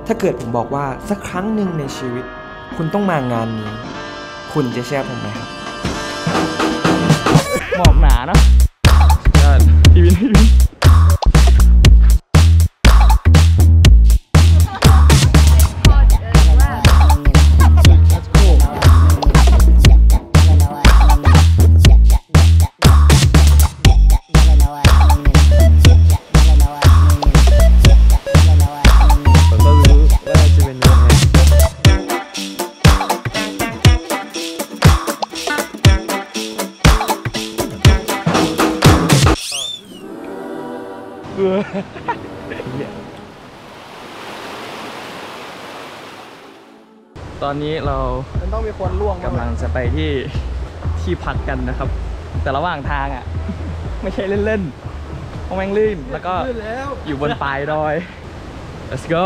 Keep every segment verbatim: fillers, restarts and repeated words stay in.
ถ้าเกิดผมบอกว่าสักครั้งหนึ่งในชีวิตคุณต้องมางานนี้คุณจะเชื่อผมไหมครับหมอกหนาเนาะพี่วินพี่วินตอนนี้เราต้องมีคนล่วงกำลังจะไปที่ที่พักกันนะครับ แต่ระหว่างทางอ่ะไม่ใช่เล่นๆเพราะแม่งลื่นแล้วก็อยู่บนปลายดอย let's go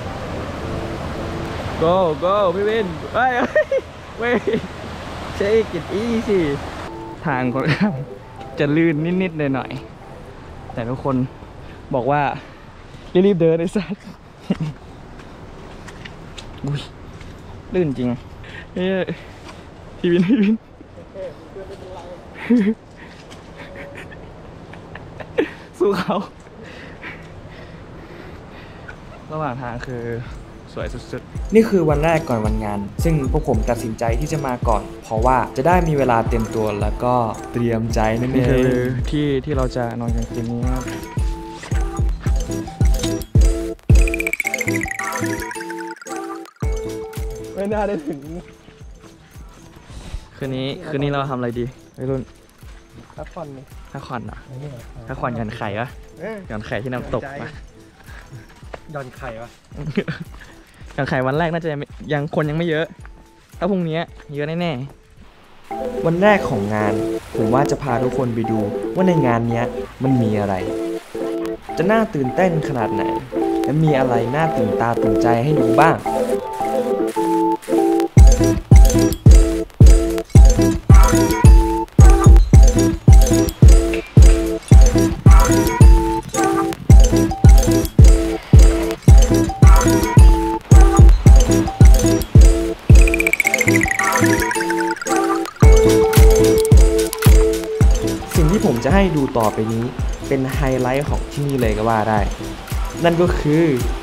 go go พี่วินเฮ้ยเว้ยเช็คกินอีสิทางค่อนข้างจะลื่นนิดๆหน่อยๆแต่ทุกคนบอกว่ารีบๆเดินไอ้สัสอุ้ยลื่นจริงเฮ้ยพี่วินพี่วินสู้เขาระหว่างทางคือสวยสุดๆนี่คือวันแรกก่อนวันงานซึ่งพวกผมตัดสินใจที่จะมาก่อนเพราะว่าจะได้มีเวลาเตรียมตัวแล้วก็เตรียมใจนั่นเองนี่คือที่ที่เราจะนอนกันคืนนี้ครับไม่น่าได้ถึงคืนนี้คืนนี้เราทำอะไรดีไอ้รุ่นพักผ่อนพักผ่อนอ่ะพักผ่อนหย่อนไข่ปะหย่อนไข่ที่น้ำตกปะหย่อนไข่ปะหย่อนไข่วันแรกน่าจะยังคนยังไม่เยอะถ้าพรุ่งนี้เยอะแน่ๆวันแรกของงานผมว่าจะพาทุกคนไปดูว่าในงานนี้มันมีอะไรจะน่าตื่นเต้นขนาดไหนและมีอะไรน่าตื่นตาตื่นใจให้ดูบ้างสิ่งที่ผมจะให้ดูต่อไปนี้เป็นไฮไลท์ของที่นี่เลยก็ว่าได้นั่นก็คือ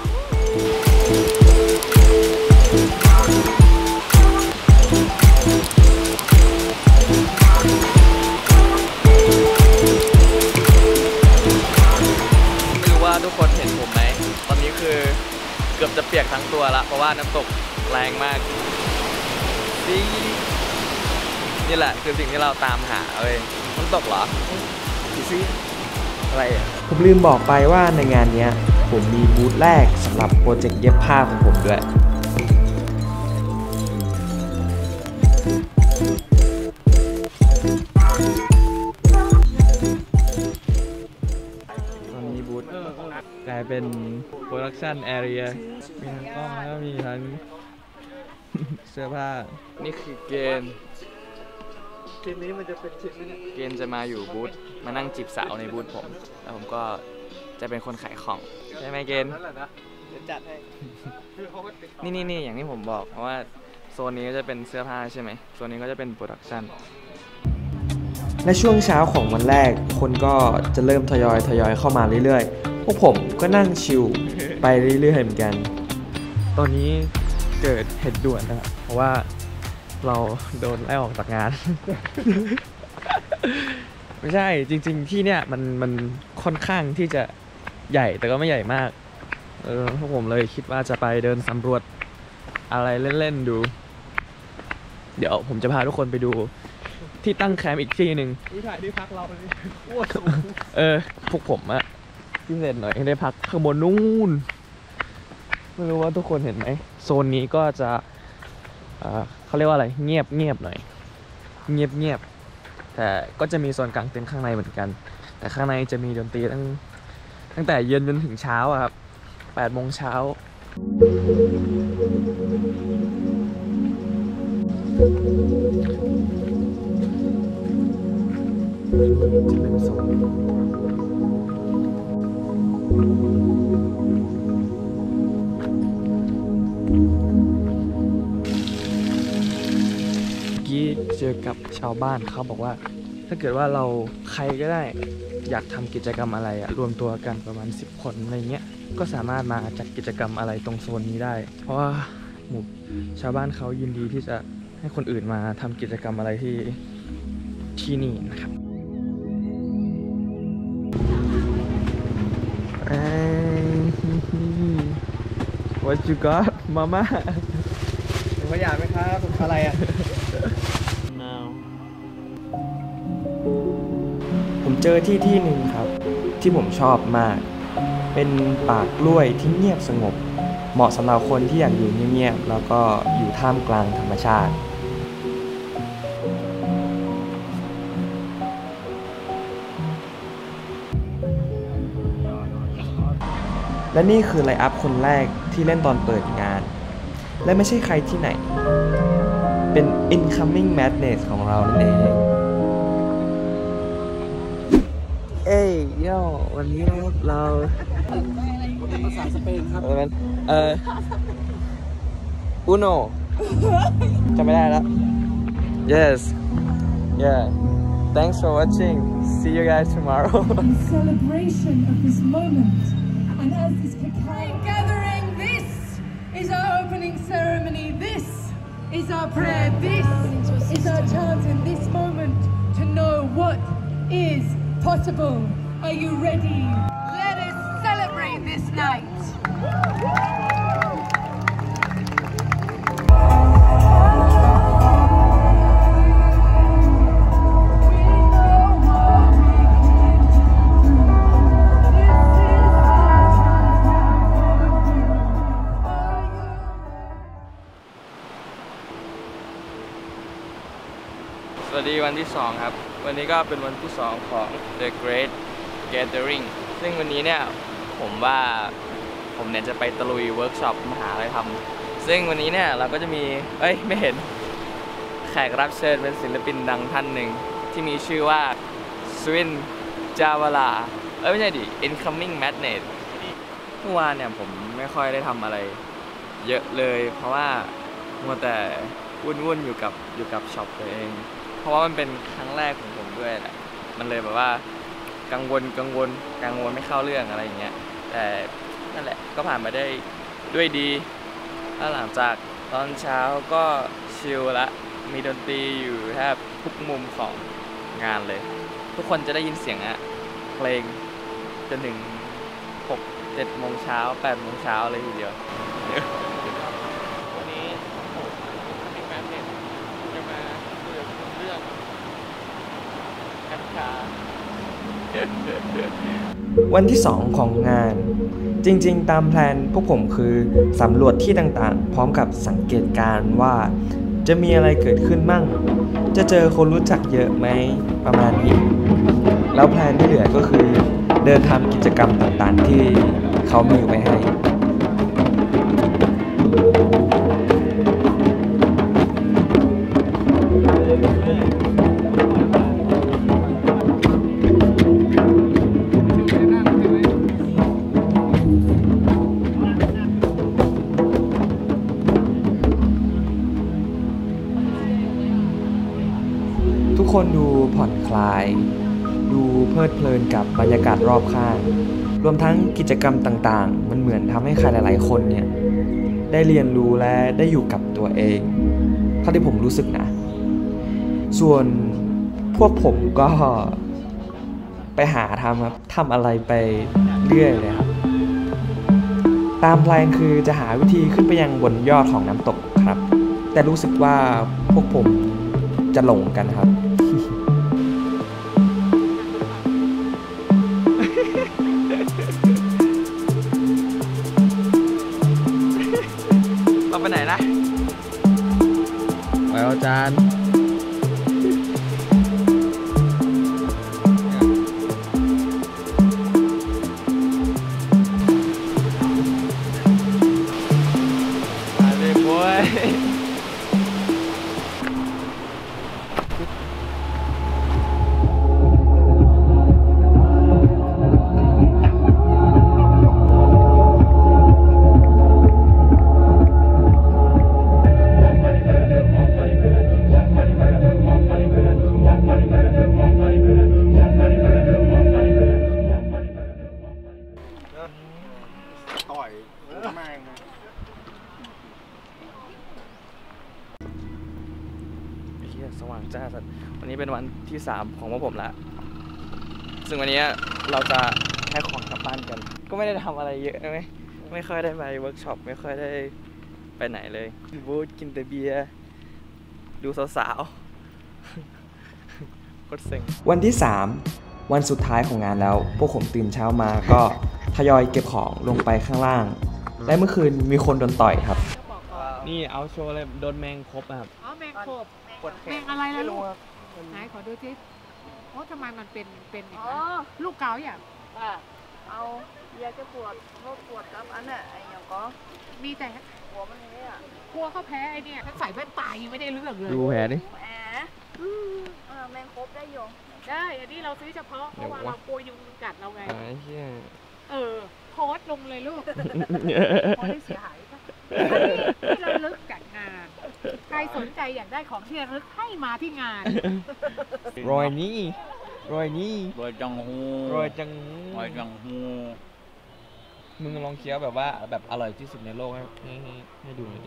ไม่รู้ว่าทุกคนเห็นผมไหมตอนนี้คือเกือบจะเปียกทั้งตัวละเพราะว่าน้ำตกแรงมากนี่นี่แหละคือสิ่งที่เราตามหาเว้ยน้ำตกเหรอซิอะไรอ่ะผมลืมบอกไปว่าในงานนี้ผมมีบูธแรกสำหรับโปรเจกต์เย็บผ้าของผมด้วยตอนนี้บูธกลายเป็นโปรดักชันแอเรียมีทั้งกล้องแล้วก็มีทั้งเสื้อผ้านี่คือเกณฑ์เกณฑ์นี้มันจะเป็นชิ้นนี้เกณฑ์จะมาอยู่บูธมานั่งจีบสาวในบูธผมแล้วผมก็จะเป็นคนขายของใช่ไหมเกณฑ์จัดให้นี่นี่นี่อย่างที่ผมบอกเพราะว่าโซนนี้ก็จะเป็นเสื้อผ้าใช่ไหมโซนนี้ก็จะเป็นโปรดักชันในช่วงเช้าของวันแรกคนก็จะเริ่มทยอยทยอยเข้ามาเรื่อยๆพวกผมก็นั่งชิลไปเรื่อยๆเหมือนกันตอนนี้เกิดเหตุด่วนนะครับเพราะว่าเราโดนไล่ออกจากงาน ไม่ใช่จริงๆที่เนี่ยมันมันค่อนข้างที่จะใหญ่แต่ก็ไม่ใหญ่มากเออพวกผมเลยคิดว่าจะไปเดินสำรวจอะไรเล่นๆดูเดี๋ยวผมจะพาทุกคนไปดูที่ตั้งแคมป์อีกที่หนึ่งถ่ายที่พักเราเลยเออพวกผมอะพิเศษหน่อยได้พักข้างบนนู่นไม่รู้ว่าทุกคนเห็นไหมโซนนี้ก็จะเขาเรียกว่าอะไรเงียบเงียบหน่อยเงียบเงียบแต่ก็จะมีโซนกลางเต็นท์ข้างในเหมือนกันแต่ข้างในจะมีดนตรีตั้งตั้งแต่เย็นจนถึงเช้าอะครับแปดโมงเช้าจะเป็นโซนกี้เจอกับชาวบ้านเขาบอกว่า ถ้าเกิดว่าเราใครก็ได้อยากทำกิจกรรมอะไรอะรวมตัวกันประมาณสิบคนอะไรเงี้ยก็สามารถมาจัดกิจกรรมอะไรตรงโซนนี้ได้ เพราะว่าหมู่ชาวบ้านเขายินดีที่จะให้คนอื่นมาทำกิจกรรมอะไรที่ที่นี่นะครับ What you got มาม่าเป็นขยะไหมครับอะไรอ่ะ no ผมเจอที่ที่หนึ่งครับ ที่ผมชอบมาก เป็นป่ากล้วยที่เงียบสงบ เหมาะสำหรับคนที่อยากอยู่เงียบๆแล้วก็อยู่ท่ามกลางธรรมชาติ และนี่คือไลน์อัพคนแรกที่เล่นตอนเปิดงาน และไม่ใช่ใครที่ไหน เป็น Incoming Madness ของเรานั่นเองเอ้ยโย่วันนี้เราเป็นภาษาสเปนครับเอออุโนจำไม่ได้แล้ว yes yeah thanks for watching see you guys tomorrow in celebration of this moment and as this cacao gathering this is our opening ceremony this is our prayer this is our chance in this moment to know what is possible. Are you ready? Let us celebrate this night. สวัสดีวันที่สองครับ วันนี้ก็เป็นวันที่สองของ The Great Gathering ซึ่งวันนี้เนี่ยผมว่าผมเนี่ยจะไปตะลุยเวิร์กช็อปมหาลัยทำซึ่งวันนี้เนี่ยเราก็จะมีเอ้ยไม่เห็นแขกรับเชิญเป็นศิลปินดังท่านหนึ่งที่มีชื่อว่าสวินจาวาลาเอ้ยไม่ใช่ดิ Incoming Madness เมื่อวานเนี่ยผมไม่ค่อยได้ทำอะไรเยอะเลยเพราะว่ามัวแต่วุ่นๆอยู่กับอยู่กับช็อปตัวเองเพราะว่ามันเป็นครั้งแรกของผมด้วยแหละมันเลยแบบว่ากังวลกังวลกังวลไม่เข้าเรื่องอะไรอย่างเงี้ยแต่นั่นแหละก็ผ่านมาได้ด้วยดีแล้วหลังจากตอนเช้าก็ชิลละมีดนตรีอยู่แทบทุกมุมของงานเลยทุกคนจะได้ยินเสียงอะเพลงจนถึงหกเจ็ดโมงเช้าแปดโมงเช้าเลยทีเดียววันนี้ผมมีแฟนเพจจะมาคุยเรื่องกัญชาวันที่สองของงานจริงๆตามแพลนพวกผมคือสำรวจที่ต่างๆพร้อมกับสังเกตการณ์ว่าจะมีอะไรเกิดขึ้นมั่งจะเจอคนรู้จักเยอะไหมประมาณนี้แล้วแพลนที่เหลือก็คือเดินทำกิจกรรมต่างๆที่เขามีไว้ให้ทุกคนดูผ่อนคลายดูเพลิดเพลินกับบรรยากาศรอบข้างรวมทั้งกิจกรรมต่างๆมันเหมือนทำให้ใครหลายๆคนเนี่ยได้เรียนรู้และได้อยู่กับตัวเองเท่าที่ผมรู้สึกนะส่วนพวกผมก็ไปหาทำครับทำอะไรไปเรื่อยเลยครับตามแพลนคือจะหาวิธีขึ้นไปยังบนยอดของน้ำตกครับแต่รู้สึกว่าพวกผมจะหลงกันครับเราไปไหนนะไปเอาจานมาเลยบอยเฮียสว่างจ้าสัตว์วันนี้เป็นวันที่สามของพวกผมละซึ่งวันนี้เราจะให้ของกลับบ้านกันก็ไม่ได้ทำอะไรเยอะนะไหมไม่ค่อยได้ไปเวิร์กช็อปไม่ค่อยได้ไปไหนเลยบูธกินแต่เบียร์ดูสาวๆโคตรเซ็งวันที่สามวันสุดท้ายของงานแล้วพวกผมตื่นเช้ามาก็ทยอยเก็บของลงไปข้างล่างและเมื่อคืนมีคนโดนต่อยครับนี่เอาโชว์เลยโดนแมงคบครับอ๋อแมงโขบแมงอะไรล่ะลูกไหนขอดูสิโอ้ทำไมมันเป็นเป็นอย่างนั้นลูกเกาอย่างเอาอยากจะปวดโรคปวดกับอันน่ะไอ้ยังก็มีแต่หัวมันนี่อ่ะกลัวเขาแพ้ไอ้เนี่ยถ้าใส่แว่นตายังไม่ได้เรื่องเลยดูแผลดิแหมเออแมงคบได้อยู่ได้อันนี้เราซื้อเฉพาะเพราะว่าเรากลัวยุงกัดเราไงไอ้เหี้ยเออโพสต์ลงเลยลูกโพสต์ได้เสียหายปะอันนี้ที่ระลึกจากงานใครสนใจอยากได้ของที่ระลึกให้มาที่งานรอยนี้รอยนี้รอยจังหูรอยจังรอยจังหูมึงลองเคี้ยวแบบว่าแบบอร่อยที่สุดในโลกให้ให้ให้ให้ดูหน่อยดิ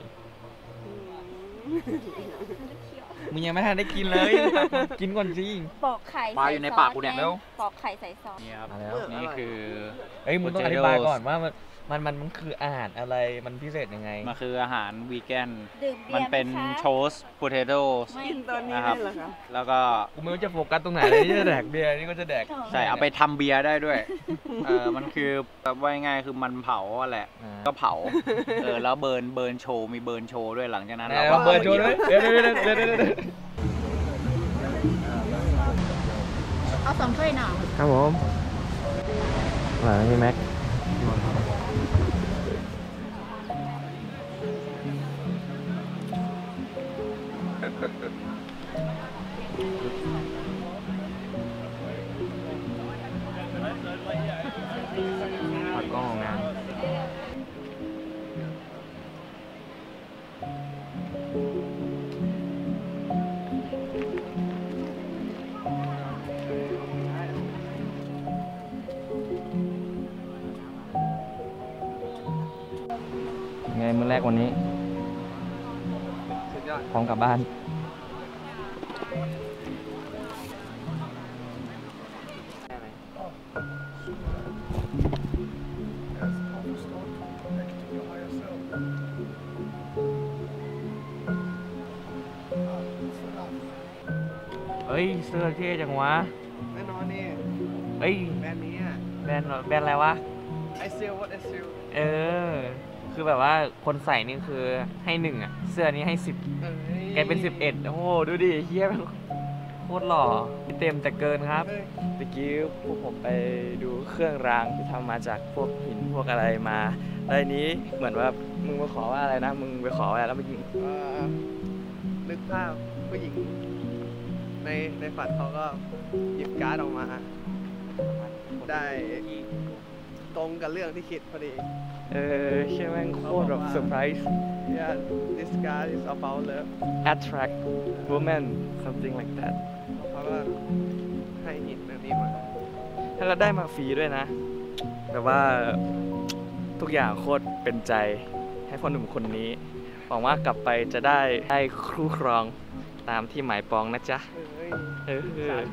มึงยังไม่ทันได้กินเลย กินก่อนสิปอกไข่ปลาอยู่ในปากกูเนี่ยแล้วปอกไข่ใส่ซอสนี่ครับมาแล้วนี่คือเอ้ยมึงต้องอธิบายก่อนว่ามันมันมันมันคืออาหารอะไรมันพิเศษยังไงมันคืออาหารวีแกนดื่มเบีมันยร์เป็นไหมคะโชสโพเทโต้กินตอนนี้นะครับ แล้วก็กูไม่รู้จะโฟกัสตรงไหนเลยนี่จะแดกเบียร์นี่ก็จะแดกใช่เอาไปทำเบียร์ได้ด้วย เออมันคือแบบว่าง่ายๆคือมันเผาอะแหละ ก็เผา เออแล้วเบิร์นเบิร์นโชว์มีเบิร์นโชว์ด้วยหลังจากนั้นเราเราก็เบิร์นโชว์ด้วยเดี๋ยวเดี๋ยวเดี๋ยวเดี๋ยวเดี๋ยวเอาสองถ้วยหน่อยครับผมหลังนี่แม็กผัดกล้องของงานไงมื้อแรกวันนี้พร้อมกลับบ้านเฮ้ยเสื้อเท่จังวะแน่นอนนี่เฮ้ยแบรนด์นี้อ่ะแบรนด์แบรนด์อะไรวะไอซิลวัดไอซิลเออ คือแบบว่าคนใส่นี่คือให้หนึ่งอ่ะ เสื้อนี้ให้สิบแกเป็นสิบเอ็ดโอ้โห ดูดิเฮียมันโคตรหล่อเต็มแต่เกินครับเมื่อกี้พวกผมไปดูเครื่องรางที่ทำมาจากพวกหินพวกอะไรมาแล้วอันนี้เหมือนว่ามึงไปขอว่าอะไรนะ มึงไปขออะไรแล้วมึงเอ่อนึกภาพผู้หญิง ในในฝันเขาก็หยิบการ์ดออกมา ได้ตรงกับเรื่องที่คิดพอดีเออใช่ไหมโคตรแบบเซอร์ไพรส์ Yeah this card is about love attract woman something like that เขาก็ให้หินแบบนี้มาถ้าเราได้มาฟรีด้วยนะ แต่ว่าทุกอย่างโคตรเป็นใจให้พ่อหนุ่มคนนี้หวังว่ากลับไปจะได้ได้ครู่ครองตามที่หมายปองนะจ๊ะเฮ้ยเออสาธุ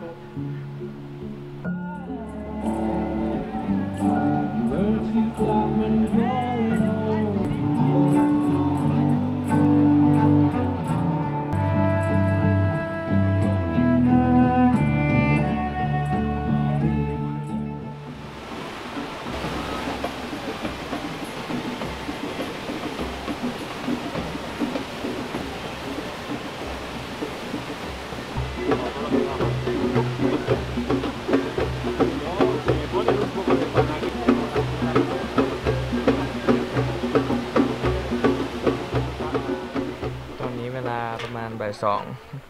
ตอนนี้เวลาประมาณบ่ายสอง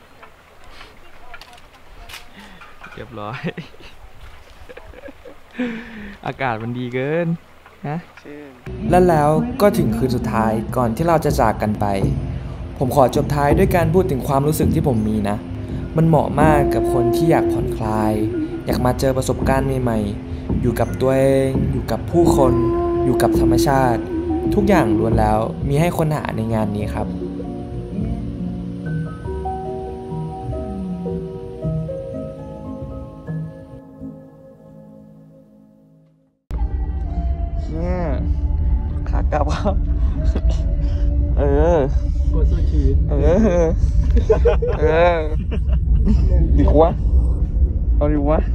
เรียบร้อย อากาศมันดีเกินนะและแล้วก็ถึงคืนสุดท้ายก่อนที่เราจะจากกันไป ผมขอจบท้ายด้วยการพูดถึงความรู้สึกที่ผมมีนะ มันเหมาะมากกับคนที่อยากผ่อนคลาย อยากมาเจอประสบการณ์ใหม่ๆอยู่กับตัวเองอยู่กับผู้คนอยู่กับธรรมชาติทุกอย่างล้วนแล้วมีให้ค้นหาในงานนี้ครับเนี่ยขากลับครับเออก็สู้ชีวิตเออเออดีกว่าเอาดีกว่า